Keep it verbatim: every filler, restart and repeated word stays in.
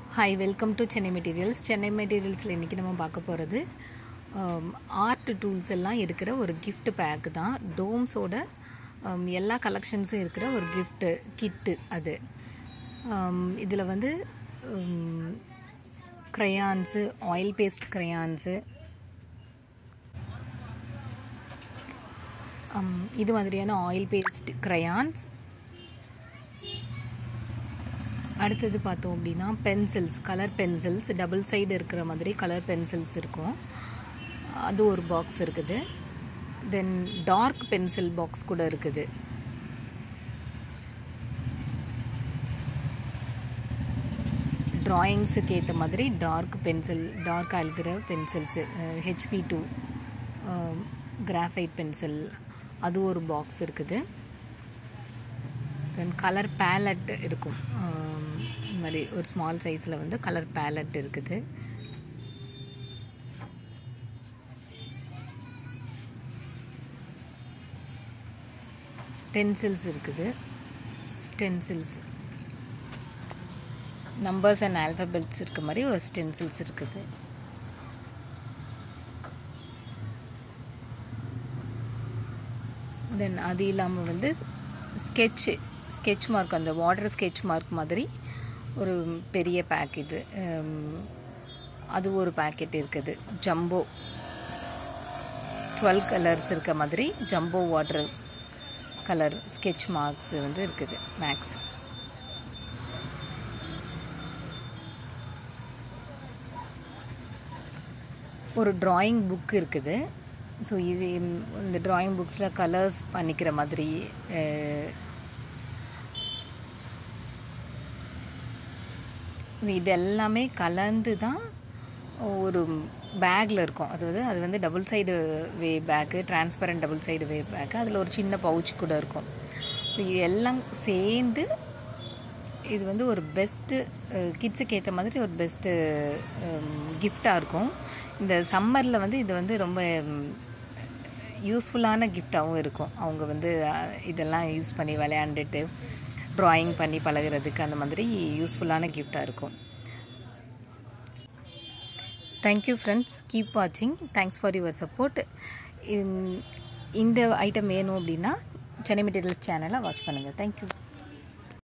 Hi, welcome to Chennai Materials. Chennai Materials la இன்னைக்கு நம்ம பார்க்க போறது ஆர்ட் டூல்ஸ் எல்லாம் இருக்கிற ஒரு gift pack தான். Domes ஓட எல்லா கலெக்ஷன்ஸும் இருக்கிற ஒரு gift kit அது. இதுல வந்து crayons, oil paste crayons, இது மாதிரியான oil paste crayons, அடுத்து பார்த்தோம் அப்படினா pencils, colour pencils, double side இருக்கிற மாதிரி கலர் பென்சில்ஸ் இருக்கும். அது ஒரு பாக்ஸ் இருக்குது. தென் டார்க் பென்சில் பாக்ஸ் கூட இருக்குது. டிராயிங்ஸுக்கு ஏற்ற மாதிரி டார்க் பென்சில், டார்க் எழுதுகிற pencils, HB two graphite pencil, அது ஒரு பாக்ஸ் இருக்குது. தென் கலர் பேலட் இருக்கும். இந்த மாதிரி ஒரு ஸ்மால் சைஸில் வந்து கலர் பேலட் இருக்குது. பென்சில்ஸ் இருக்குது. ஸ்டென்சில்ஸ், நம்பர்ஸ் அண்ட் ஆல்ஃபபெட்ஸ் இருக்க மாதிரி ஒரு ஸ்டென்சில்ஸ் இருக்குது. தென் அது இல்லாமல் வந்து ஸ்கெட்ச் ஸ்கெட்ச் மார்க், அந்த வாட்டர் ஸ்கெட்ச் மார்க் மாதிரி ஒரு பெரிய பேக்கெட்டு, அது ஒரு பேக்கெட் இருக்குது. ஜம்போ டுவெல் கலர்ஸ் இருக்க மாதிரி jumbo water colour sketch marks வந்து இருக்குது. மேக்ஸ் ஒரு ட்ராயிங் புக் இருக்குது. ஸோ இது இந்த ட்ராயிங் புக்ஸில் கலர்ஸ் பண்ணிக்கிற மாதிரி இது எல்லாமே கலந்து தான் ஒரு பேக்கில் இருக்கும். அது வந்து அது வந்து double side way bag, transparent double side way bag, அதில் ஒரு சின்ன பவுச் கூட இருக்கும். ஸோ இது எல்லாம் சேர்ந்து இது வந்து ஒரு பெஸ்ட்டு கிட்ஸுக்கு ஏற்ற மாதிரி ஒரு பெஸ்ட்டு கிஃப்டாக இருக்கும். இந்த சம்மரில் வந்து இது வந்து ரொம்ப யூஸ்ஃபுல்லான கிஃப்டாகவும் இருக்கும். அவங்க வந்து இதெல்லாம் யூஸ் பண்ணி விளையாண்டுட்டு ட்ராயிங் பண்ணி பழகிறதுக்கு அந்த மாதிரி யூஸ்ஃபுல்லான கிஃப்டாக இருக்கும். தேங்க்யூ ஃப்ரெண்ட்ஸ், கீப் வாட்சிங். Thanks for your support. இந்த ஐட்டம் வேணும் அப்படின்னா சென்னை மெட்டீரியல்ஸ் சேனலை வாட்ச் பண்ணுங்கள். தேங்க்யூ.